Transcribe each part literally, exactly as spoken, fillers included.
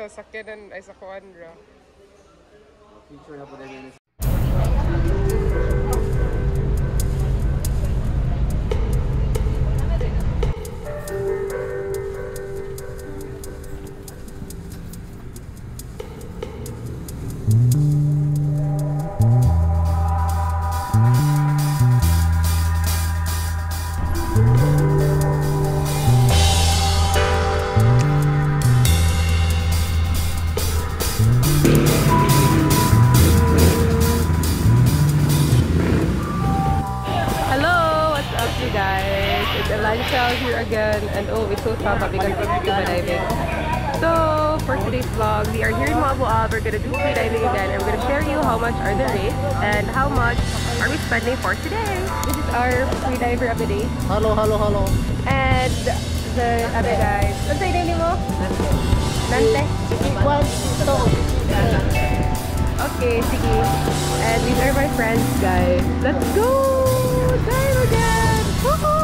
sa sakyanan ay sa kuandra. Picture na po din. Chell here again, and oh, it's so tama because it's scuba diving. So for today's vlog, we are here in Moalboal. We're gonna do free diving again. I'm gonna share you how much are the rates and how much are we spending for today. This is our free diver of the day. Hello, hello, hello. And the other guys. What's the name mo? Nante. Okay, sige. And these are my friends, guys. Let's go dive again. Woohoo!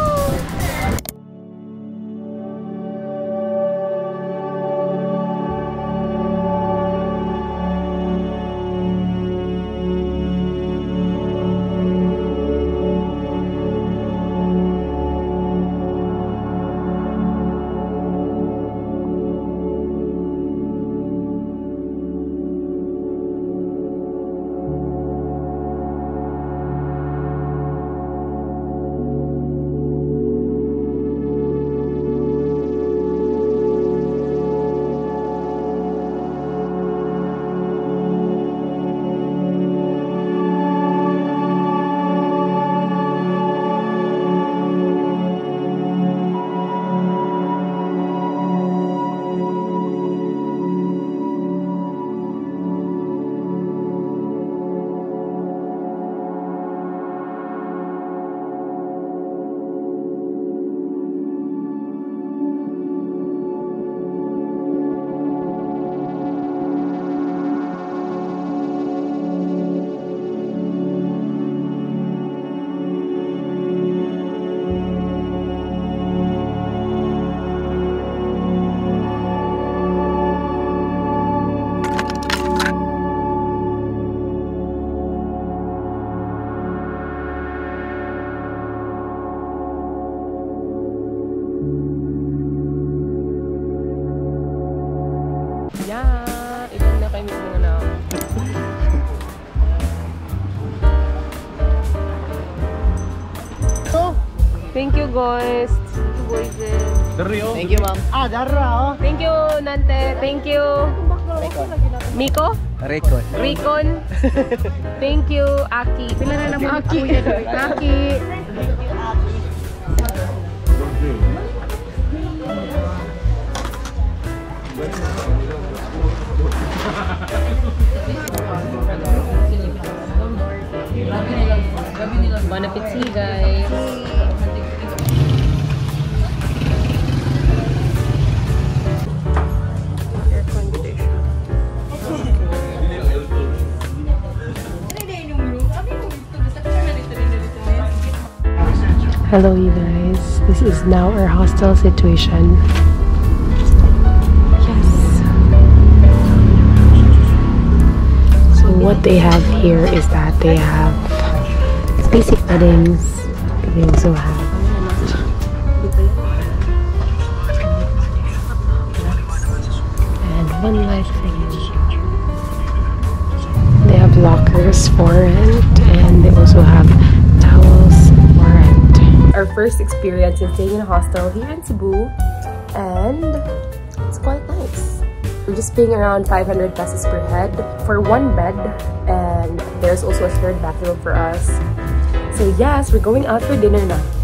Thank you guys. Thank you ma'am. Ah, Dara oh. Thank you Nante. Thank you Miko. Recon. Recon. Thank you Aki. Pila na naman Aki. Aki. Bon appetit guys. Hello you guys, this is now our hostel situation. Yes. So what they have here is that they have basic beddings. They also have and one life thing. They have lockers for rent and they also have towels for rent. Our first experience is staying in a hostel here in Cebu, and it's quite nice. We're just paying around five hundred pesos per head for one bed, and there's also a shared bathroom for us. So yes, we're going out for dinner now.